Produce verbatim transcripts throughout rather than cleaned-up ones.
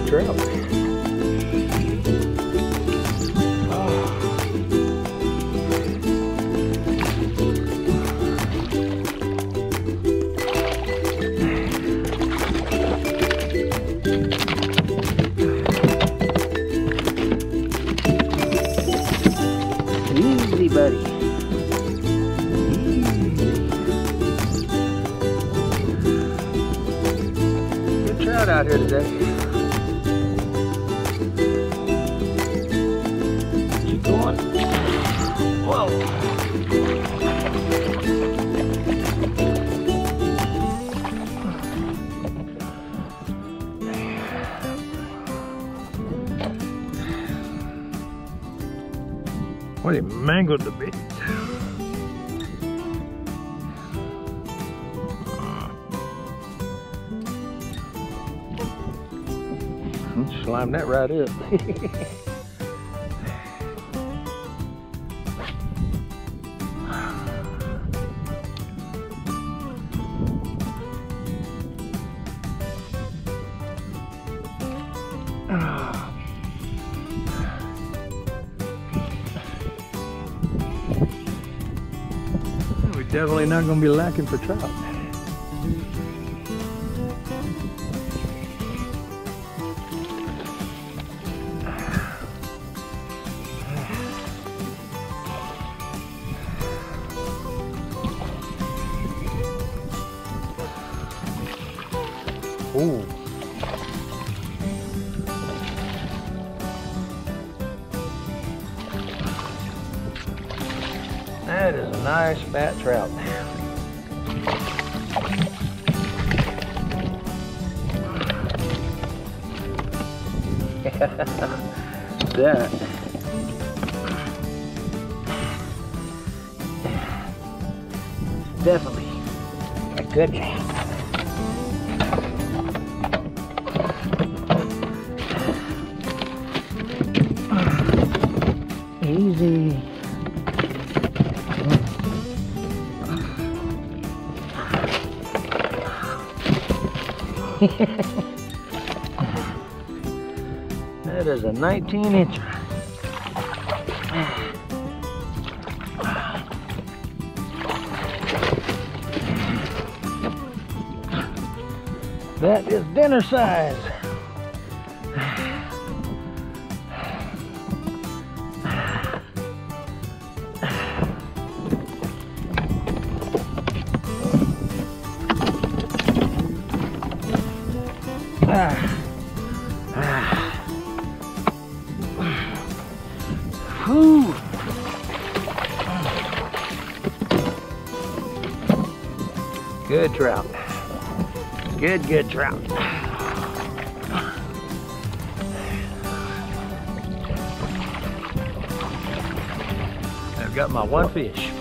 trout. Easy, buddy. Good trout out here today. Keep going. Whoa. Well, he mangled the bait. Slime that right up. We're definitely not going to be lacking for trout. Ooh. That is a nice fat trout. That definitely a good trout. Easy. That is a nineteen incher. That is dinner size. Ah. Ah. Whew. Good trout. Good, good trout. I've got my one fish.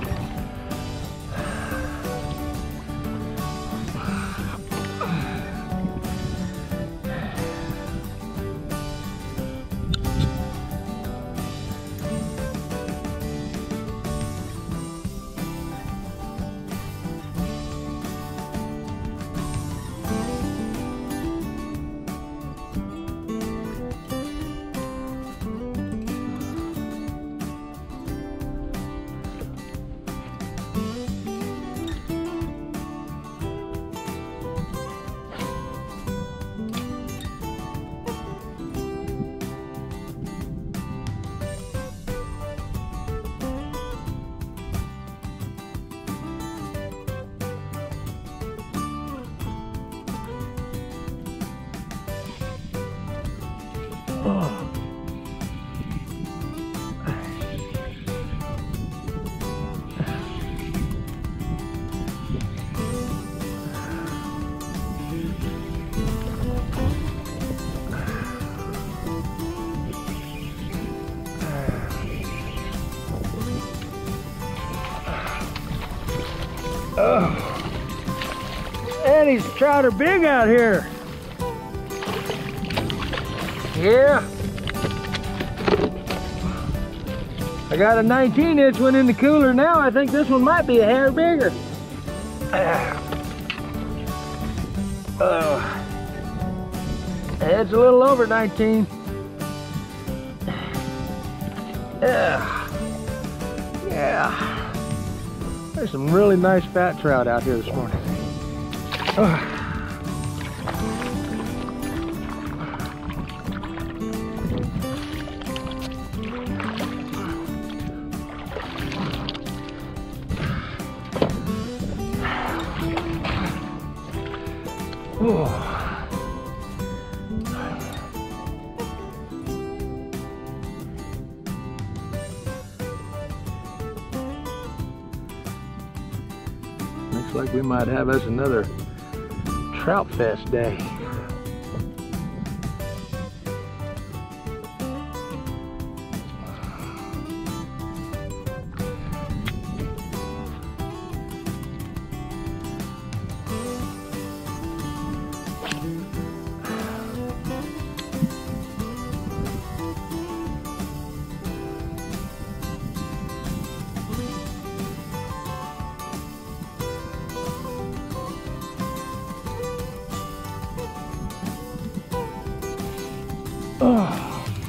Oh. Oh. And these trout are big out here. Yeah. I got a nineteen inch one in the cooler now. I think this one might be a hair bigger. Oh. It's a little over nineteen. Yeah. Yeah. There's some really nice fat trout out here this morning. Oh. Oh. Looks like we might have us another trout fest day. Oh.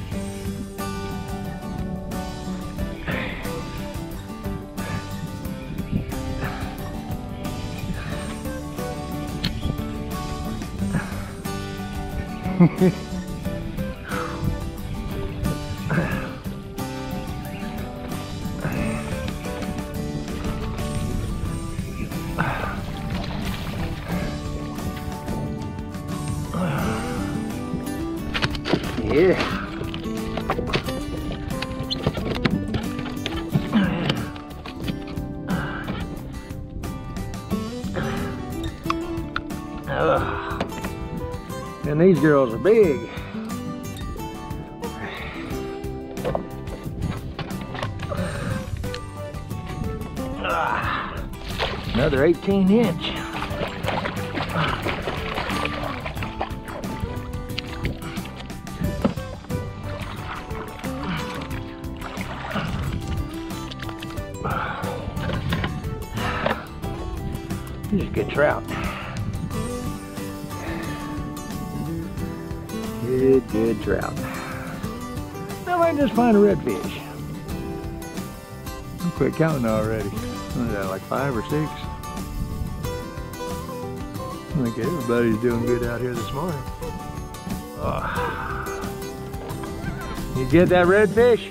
Yeah. Oh. And these girls are big. Ah. Another eighteen inch. These are good trout. Good, good trout. I might just find a redfish. I'm quit counting already. What is that, like five or six? I think everybody's doing good out here this morning. Oh. You get that redfish?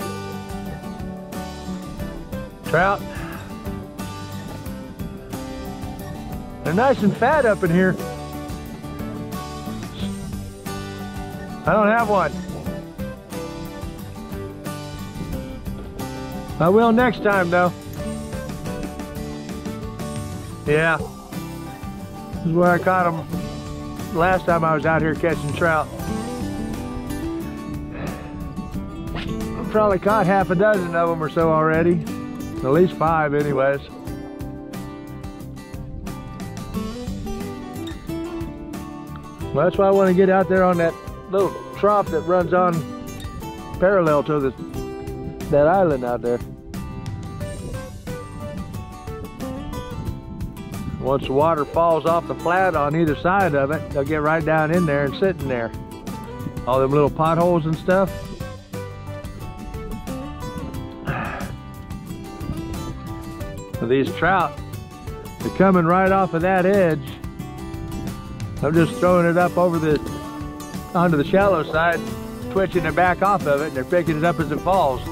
Trout? They're nice and fat up in here. I don't have one. I will next time though. Yeah. This is where I caught them last time I was out here catching trout. I probably caught half a dozen of them or so already. At least five anyways. Well, that's why I want to get out there on that little trough that runs on parallel to the, that island out there. Once the water falls off the flat on either side of it, they'll get right down in there and sit in there. All them little potholes and stuff. So these trout, they're coming right off of that edge. I'm just throwing it up over the, onto the shallow side, twitching it back off of it, and they're picking it up as it falls.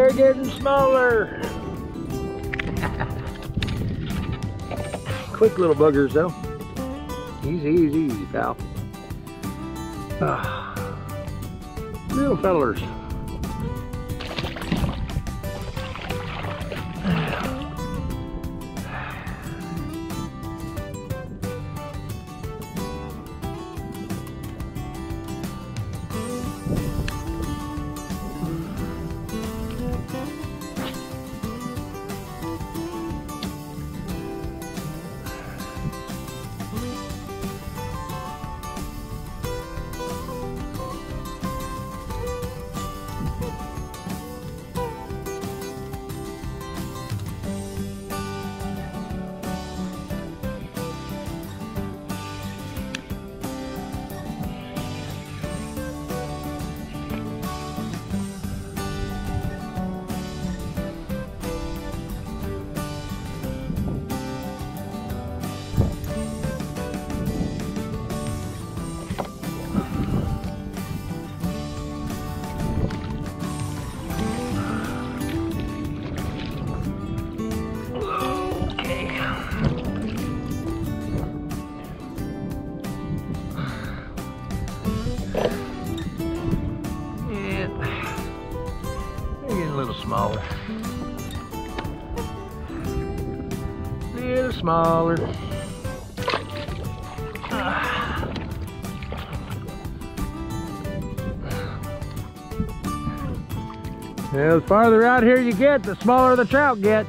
They're getting smaller. Quick little buggers though. Easy, easy, easy, pal. Ah, little fellers. Smaller. Little smaller. Ah. Yeah, the farther out here you get, the smaller the trout get.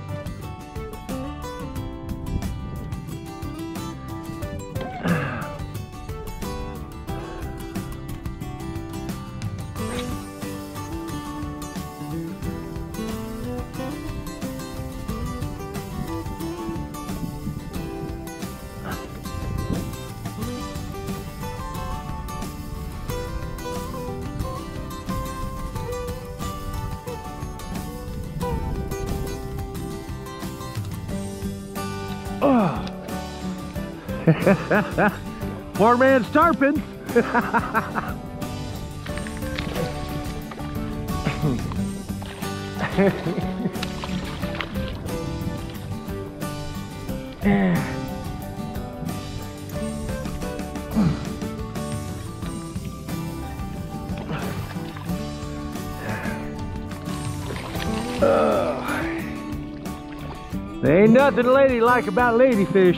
Oh. Poor man's tarpon. Oh. There ain't nothing ladylike about ladyfish.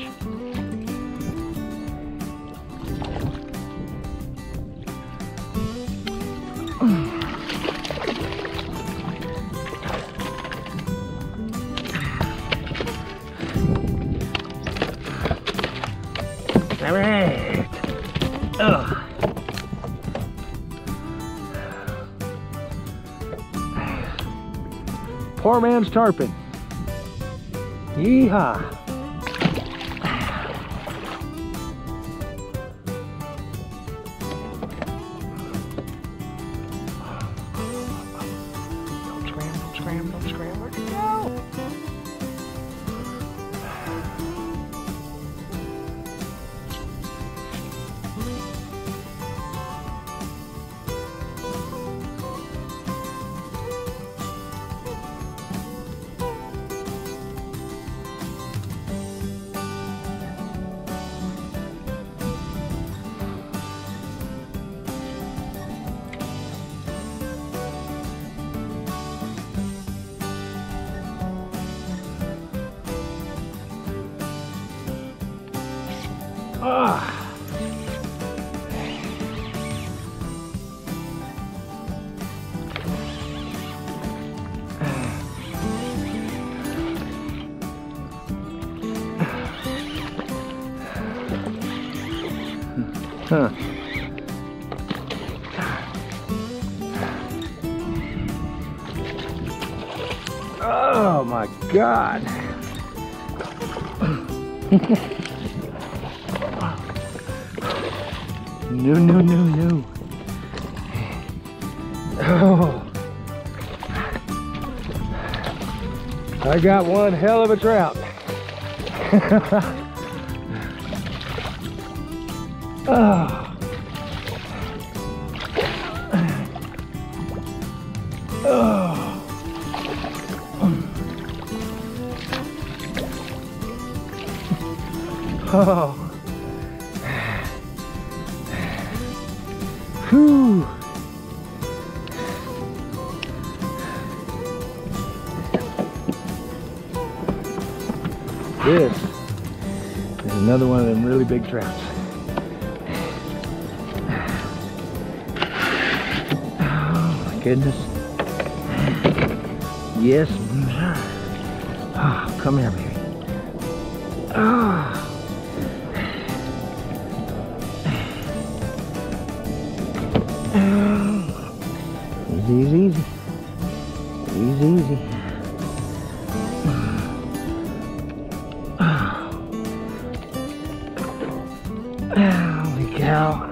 All right. Ugh. Poor man's tarpon. Yeehaw. Don't scram, don't scram, don't scram. Where'd you go? Ah. Huh. Oh my God. No, no, no, no. Oh. I got one hell of a trout. Oh. Oh. Oh. Whew. This is another one of them really big trouts. Oh my goodness. Yes. Oh, come here, baby. Oh. Easy, easy, easy. Easy, easy. Holy cow.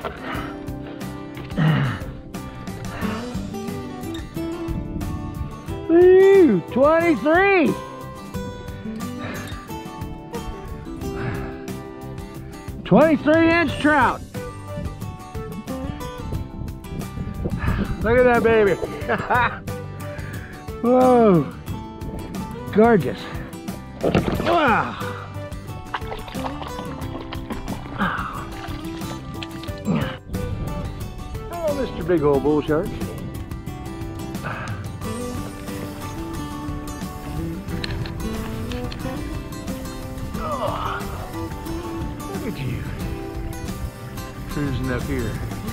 Woo! twenty-three! twenty-three inch trout. Look at that baby. Whoa. Gorgeous. Wow. Oh, Mister Big Old Bull Shark. Oh, look at you. Cruising up here.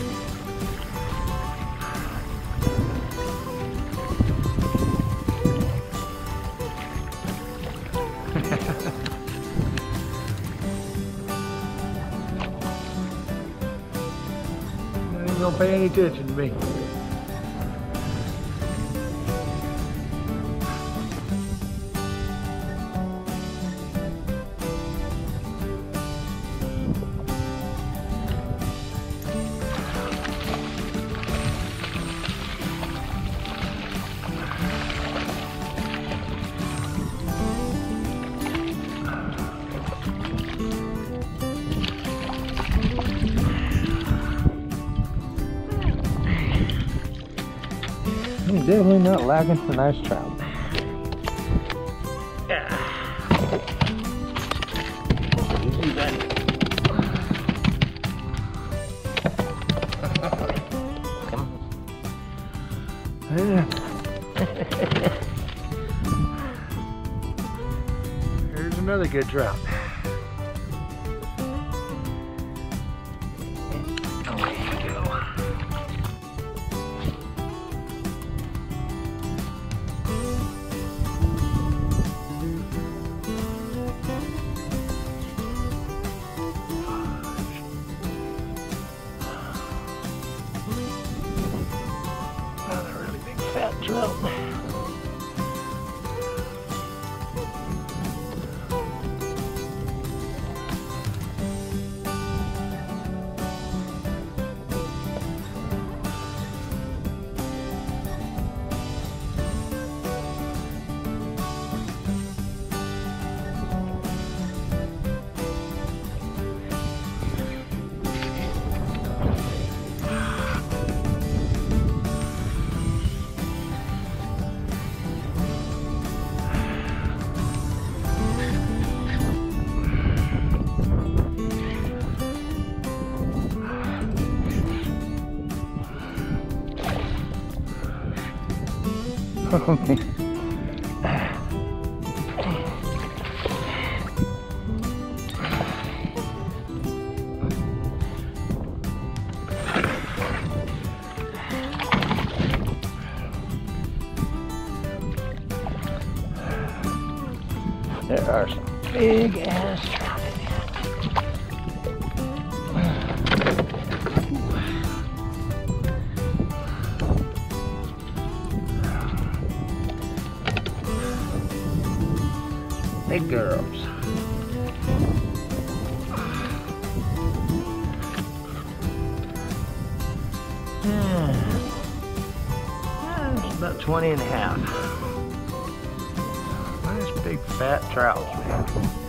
Don't pay any attention to me. I'm definitely not lacking for nice trout. Easy, buddy. Come on. Yeah. Here's another good trout. Away you go. Fat trout. Okay. There are some big ass trout in here. Big girls. Yeah. It's about twenty and a half. Nice big fat trouts, man.